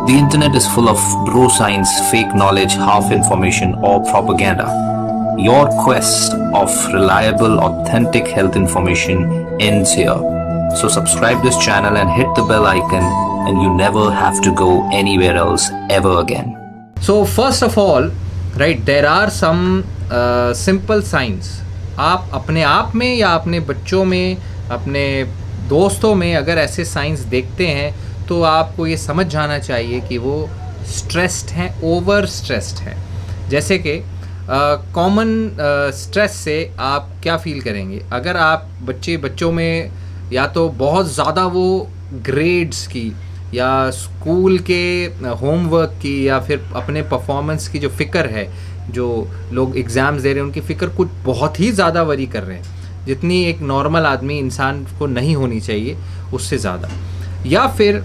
The internet is full of bro science, fake knowledge, half information, or propaganda. Your quest of reliable, authentic health information ends here. So subscribe this channel and hit the bell icon, and you never have to go anywhere else ever again. So first of all, right, there are some simple signs. आप अपने आप में या अपने बच्चों में, अपने दोस्तों में अगर ऐसे साइंस देखते हैं तो आपको ये समझ जाना चाहिए कि वो स्ट्रेस्ड हैं, ओवर स्ट्रेस्ड हैं। जैसे कि कॉमन स्ट्रेस से आप क्या फील करेंगे? अगर आप बच्चों में या तो बहुत ज़्यादा वो ग्रेड्स की या स्कूल के होमवर्क की या फिर अपने परफॉर्मेंस की जो फ़िक्र है, जो लोग एग्ज़ाम्स दे रहे हैं उनकी फ़िक्र कुछ बहुत ही ज़्यादा वरी कर रहे हैं, जितनी एक नॉर्मल आदमी इंसान को नहीं होनी चाहिए उससे ज़्यादा। या फिर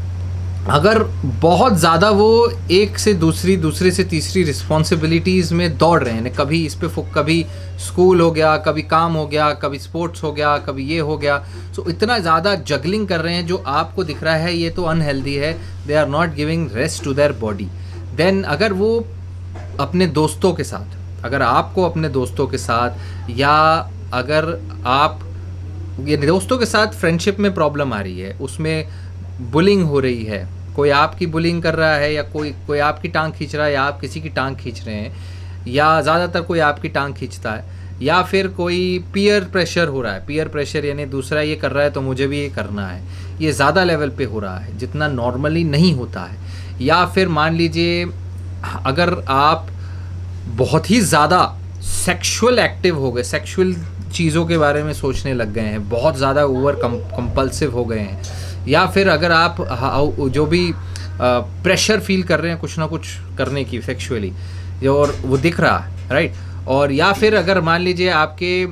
अगर बहुत ज़्यादा वो एक से दूसरे से तीसरी रिस्पॉन्सिबिलिटीज़ में दौड़ रहे हैं, कभी इस पे कभी स्कूल हो गया, कभी काम हो गया, कभी स्पोर्ट्स हो गया, कभी ये हो गया, सो इतना ज़्यादा जगलिंग कर रहे हैं जो आपको दिख रहा है ये तो अनहेल्दी है। They are not giving rest to their body. Then अगर वो अपने दोस्तों के साथ, अगर आपको अपने दोस्तों के साथ या अगर आप ये दोस्तों के साथ फ्रेंडशिप में प्रॉब्लम आ रही है, उसमें बुलिंग हो रही है, कोई आपकी बुलिंग कर रहा है या कोई आपकी टांग खींच रहा है या आप किसी की टांग खींच रहे हैं या ज़्यादातर कोई आपकी टांग खींचता है, या फिर कोई पीयर प्रेशर हो रहा है। पीयर प्रेशर यानी दूसरा ये कर रहा है तो मुझे भी ये करना है, ये ज़्यादा लेवल पे हो रहा है जितना नॉर्मली नहीं होता है। या फिर मान लीजिए अगर आप बहुत ही ज़्यादा सेक्सुअल एक्टिव हो गए, सेक्सुअल चीज़ों के बारे में सोचने लग गए हैं, बहुत ज़्यादा ओवर कंपल्सिव हो गए हैं, या फिर अगर आप जो भी प्रेशर फील कर रहे हैं कुछ ना कुछ करने की सेक्सुअली, और वो दिख रहा है, राइट। और या फिर अगर मान लीजिए आपके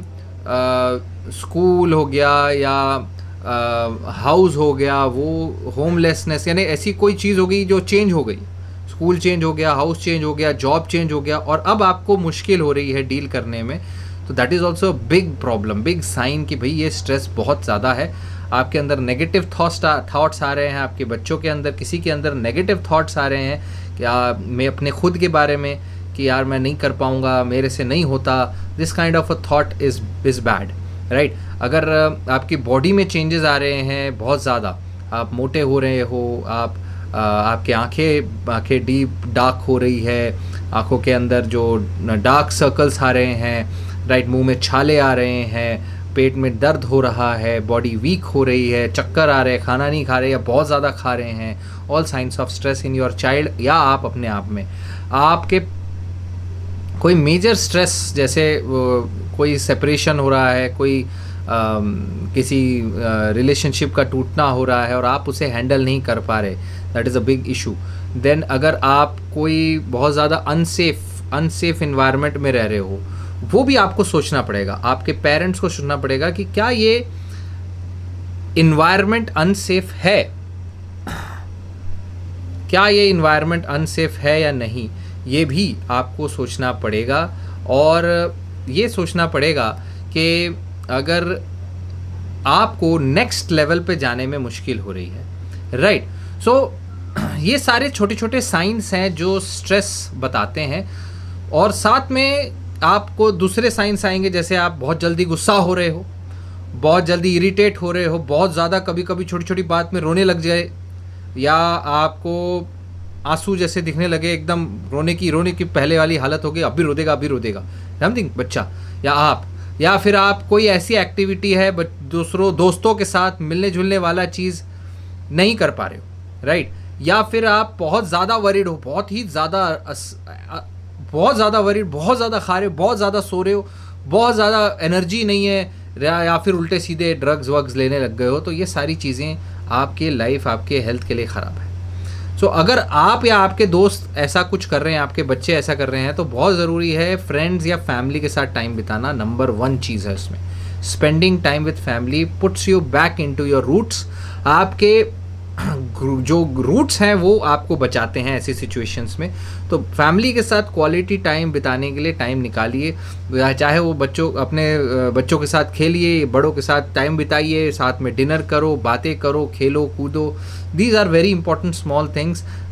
स्कूल हो गया या हाउस हो गया, वो होमलेसनेस यानी ऐसी कोई चीज़ हो गई जो चेंज हो गई, स्कूल चेंज हो गया, हाउस चेंज हो गया, जॉब चेंज हो गया, और अब आपको मुश्किल हो रही है डील करने में, तो that is also big problem, big sign कि भाई ये स्ट्रेस बहुत ज़्यादा है। आपके अंदर नेगेटिव थॉट्स आ रहे हैं, आपके बच्चों के अंदर, किसी के अंदर नेगेटिव थॉट्स आ रहे हैं कि मैं अपने खुद के बारे में कि यार मैं नहीं कर पाऊँगा, मेरे से नहीं होता। This kind of a thought is bad, right. अगर आपकी बॉडी में चेंजेस आ रहे हैं बहुत ज़्यादा, आप मोटे हो रहे हो, आपके आंखें डीप डार्क हो रही है, आँखों के अंदर जो डार्क सर्कल्स आ रहे हैं, राइट, मुंह में छाले आ रहे हैं, पेट में दर्द हो रहा है, बॉडी वीक हो रही है, चक्कर आ रहे हैं, खाना नहीं खा रहे या बहुत ज़्यादा खा रहे हैं, all signs of stress in your child. या आप अपने आप में आपके कोई मेजर स्ट्रेस, जैसे कोई सेपरेशन हो रहा है, कोई किसी रिलेशनशिप का टूटना हो रहा है और आप उसे हैंडल नहीं कर पा रहे, that is a big issue. Then अगर आप कोई बहुत ज़्यादा अनसेफ इन्वायरमेंट में रह रहे हो, वो भी आपको सोचना पड़ेगा, आपके पेरेंट्स को सोचना पड़ेगा कि क्या ये इन्वायरमेंट अनसेफ है, क्या ये इन्वायरमेंट अनसेफ है या नहीं, ये भी आपको सोचना पड़ेगा। और ये सोचना पड़ेगा कि अगर आपको नेक्स्ट लेवल पे जाने में मुश्किल हो रही है, राइट। सो ये सारे छोटे छोटे साइंस हैं जो स्ट्रेस बताते हैं। और साथ में आपको दूसरे साइंस आएंगे, जैसे आप बहुत जल्दी गुस्सा हो रहे हो, बहुत जल्दी इरिटेट हो रहे हो, बहुत ज़्यादा कभी कभी छोटी छोटी बात में रोने लग जाए, या आपको आंसू जैसे दिखने लगे, एकदम रोने की पहले वाली हालत हो गई, अभी रो देगा समथिंग बच्चा या आप, या फिर आप कोई ऐसी एक्टिविटी है दोस्तों के साथ मिलने जुलने वाला चीज़ नहीं कर पा रहे हो, राइट। या फिर आप बहुत ज़्यादा वरीड हो, बहुत ज़्यादा वरीड, बहुत ज़्यादा खा रहे हो, बहुत ज़्यादा सो रहे हो, बहुत ज़्यादा एनर्जी नहीं है, या फिर उल्टे सीधे ड्रग्स वग्स लेने लग गए हो, तो ये सारी चीज़ें आपके लाइफ, आपके हेल्थ के लिए ख़राब है। सो अगर आप या आपके दोस्त ऐसा कुछ कर रहे हैं, आपके बच्चे ऐसा कर रहे हैं, तो बहुत ज़रूरी है फ्रेंड्स या फैमिली के साथ टाइम बिताना। नंबर 1 चीज़ है इसमें, spending time with family puts you back into your roots. आपके जो रूट्स हैं वो आपको बचाते हैं ऐसी सिचुएशंस में। तो फैमिली के साथ क्वालिटी टाइम बिताने के लिए टाइम निकालिए, चाहे वो अपने बच्चों के साथ खेलिए, बड़ों के साथ टाइम बिताइए, साथ में डिनर करो, बातें करो, खेलो कूदो। These are very important small things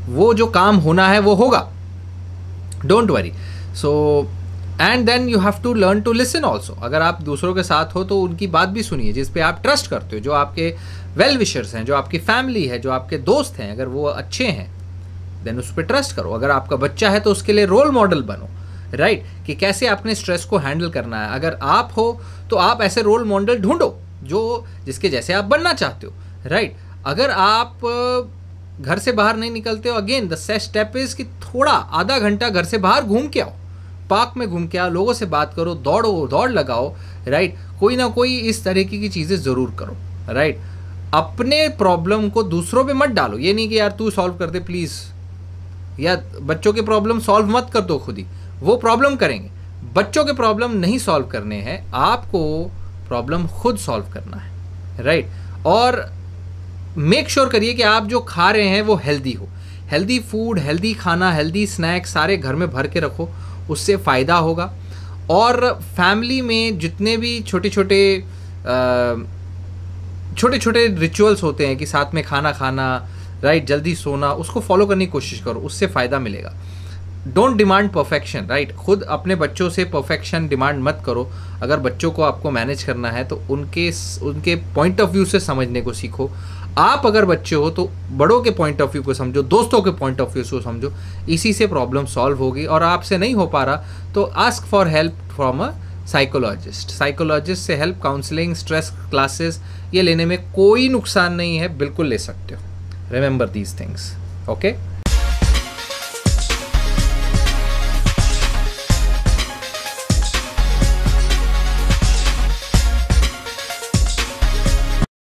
वो जो काम होना है वो होगा, don't worry. So and then you have to learn to listen also. अगर आप दूसरों के साथ हो तो उनकी बात भी सुनिए जिस पे आप ट्रस्ट करते हो, जो आपके वेल विशर्स हैं, जो आपकी फैमिली है, जो आपके दोस्त हैं, अगर वो अच्छे हैं देन उस पर ट्रस्ट करो। अगर आपका बच्चा है तो उसके लिए रोल मॉडल बनो, राइट, कि कैसे आपने स्ट्रेस को हैंडल करना है। अगर आप हो तो आप ऐसे रोल मॉडल ढूंढो जो जिसके जैसे आप बनना चाहते हो, राइट। अगर आप घर से बाहर नहीं निकलते हो, अगेन द स्टेप इज कि थोड़ा आधा घंटा घर से बाहर घूम के आओ, पार्क में घूम के आओ, लोगों से बात करो, दौड़ लगाओ, राइट। कोई ना कोई इस तरीके की चीज़ें ज़रूर करो, राइट। अपने प्रॉब्लम को दूसरों पे मत डालो। ये नहीं कि यार तू सॉल्व कर दे प्लीज़, या बच्चों के प्रॉब्लम सॉल्व मत कर दो खुद ही, वो प्रॉब्लम करेंगे। बच्चों के प्रॉब्लम नहीं सॉल्व करने हैं, आपको प्रॉब्लम खुद सॉल्व करना है, राइट। और मेक श्योर करिए कि आप जो खा रहे हैं वो हेल्दी हो। हेल्दी फूड, हेल्दी खाना, हेल्दी स्नैक्स सारे घर में भर के रखो, उससे फ़ायदा होगा। और फैमिली में जितने भी छोटे छोटे रिचुअल्स होते हैं कि साथ में खाना खाना, राइट, जल्दी सोना, उसको फॉलो करने की कोशिश करो, उससे फ़ायदा मिलेगा। Don't demand perfection, right. खुद अपने बच्चों से परफेक्शन डिमांड मत करो। अगर बच्चों को आपको मैनेज करना है तो उनके पॉइंट ऑफ व्यू से समझने को सीखो। आप अगर बच्चे हो तो बड़ों के पॉइंट ऑफ व्यू को समझो, दोस्तों के पॉइंट ऑफ व्यू को समझो, इसी से प्रॉब्लम सॉल्व होगी। और आपसे नहीं हो पा रहा तो ask for help from a psychologist से हेल्प, काउंसलिंग, स्ट्रेस क्लासेस, ये लेने में कोई नुकसान नहीं है, बिल्कुल ले सकते हो। Remember these things, okay.